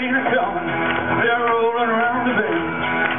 train is coming, they're rolling around the bend.